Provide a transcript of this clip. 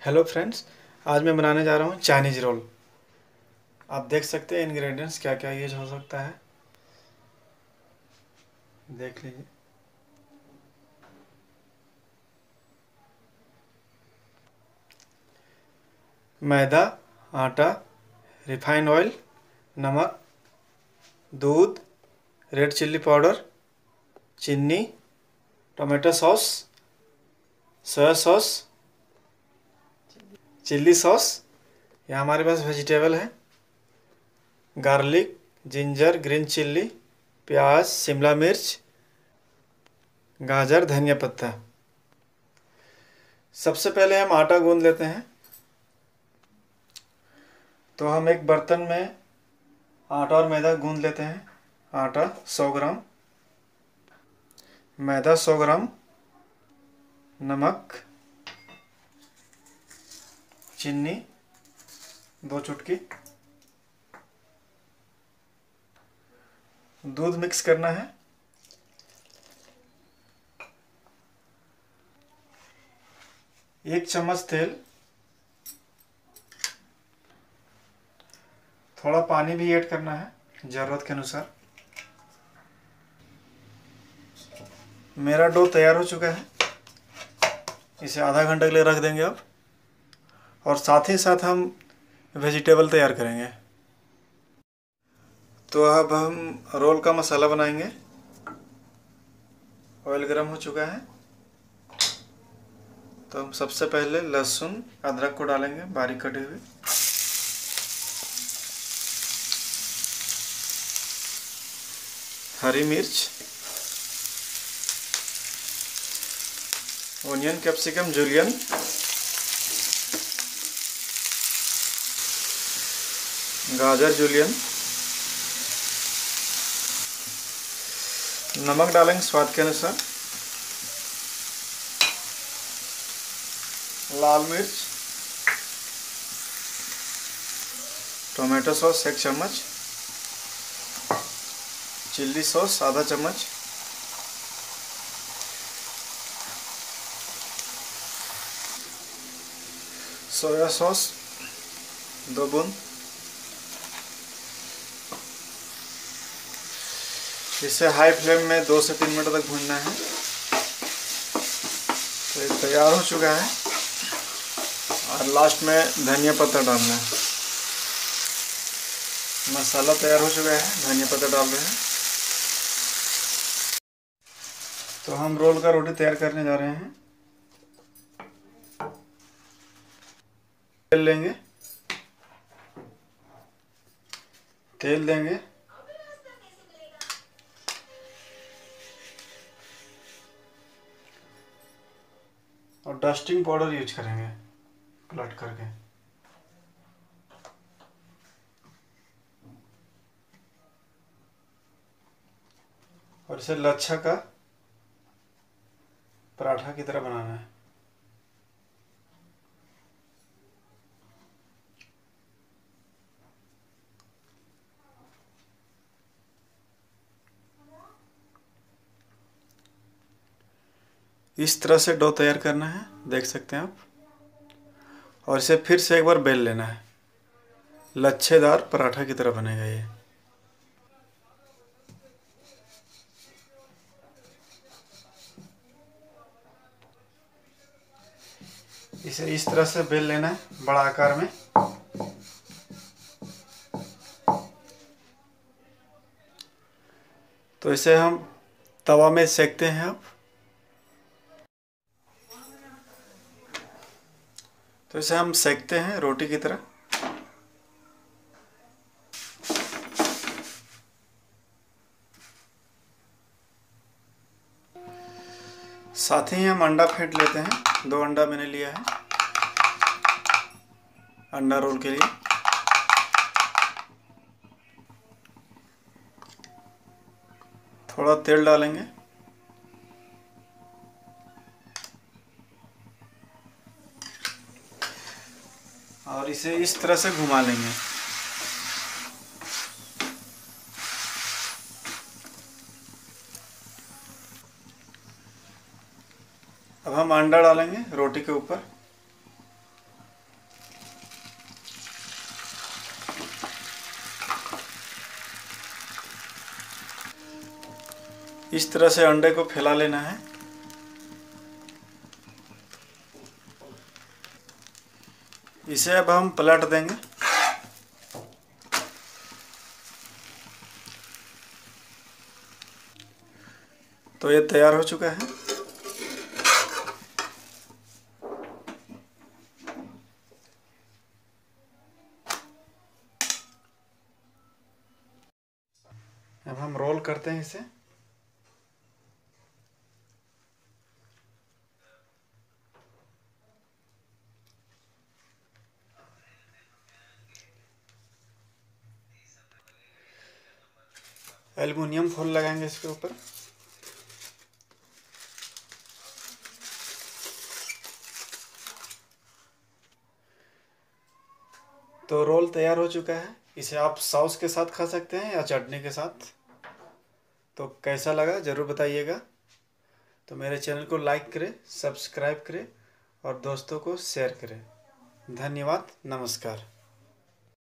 Hello friends. आज मैं बनाने जा रहा हूँ चाइनीज़ रोल। आप देख सकते हैं इंग्रेडिएंट्स क्या क्या यूज हो सकता है, देख लीजिए। मैदा, आटा, रिफाइंड ऑयल, नमक, दूध, रेड चिल्ली पाउडर, चीनी, tomato sauce, soya sauce, chilli sauce. यहाँ हमारे पास वेजिटेबल है, गार्लिक, जिंजर, ग्रीन चिल्ली, प्याज, शिमला मिर्च, गाजर, धनिया पत्ता। सबसे पहले हम आटा गूंद लेते हैं। तो हम एक बर्तन में आटा और मैदा गूंद लेते हैं। आटा 100 ग्राम, मैदा 100 ग्राम, नमक, चीनी 2 चुटकी, दूध मिक्स करना है, एक चम्मच तेल, थोड़ा पानी भी ऐड करना है ज़रूरत के अनुसार। मेरा डो तैयार हो चुका है, इसे आधा घंटे के लिए रख देंगे अब। और साथ ही साथ हम वेजिटेबल तैयार करेंगे। तो अब हम रोल का मसाला बनाएंगे। ऑयल गर्म हो चुका है, तो हम सबसे पहले लहसुन अदरक को डालेंगे बारीक कटे हुए। हरी मिर्च, ओनियन, कैप्सिकम, जूलियन, गाजर, जूलियन, नमक डालेंगे स्वाद के अनुसार, लाल मिर्च, टोमेटो सॉस 1 चम्मच, चिल्ली सॉस आधा चम्मच, सोया सॉस 2 बूंद। इसे हाई फ्लेम में 2 से 3 मिनट तक भूनना है। तो ये तैयार हो चुका है और लास्ट में धनिया पत्ता डालना है। मसाला तैयार हो चुका है, धनिया पत्ता डाल रहे हैं। तो हम रोल का रोटी तैयार करने जा रहे हैं। तेल लेंगे, तेल देंगे, और डस्टिंग पाउडर यूज करेंगे पलट करके। और इसे लच्छा का पराठा की तरह बनाना है। इस तरह से डो तैयार करना है, देख सकते हैं आप। और इसे फिर से एक बार बेल लेना है, लच्छेदार पराठा की तरह बनेगा ये। इसे इस तरह से बेल लेना है बड़ा आकार में। तो इसे हम तवा में सेकते हैं अब। तो इसे हम सेकते हैं रोटी की तरह। साथ ही हम अंडा फेंट लेते हैं। 2 अंडा मैंने लिया है अंडा रोल के लिए। थोड़ा तेल डालेंगे, और इसे इस तरह से घुमा लेंगे। अब हम अंडा डालेंगे रोटी के ऊपर। इस तरह से अंडे को फैला लेना है। इसे अब हम पलट देंगे। तो ये तैयार हो चुका है। अब हम रोल करते हैं इसे। एल्युमिनियम फॉइल लगाएंगे इसके ऊपर। तो रोल तैयार हो चुका है। इसे आप सॉस के साथ खा सकते हैं या चटनी के साथ। तो कैसा लगा ज़रूर बताइएगा। तो मेरे चैनल को लाइक करें, सब्सक्राइब करें और दोस्तों को शेयर करें। धन्यवाद, नमस्कार।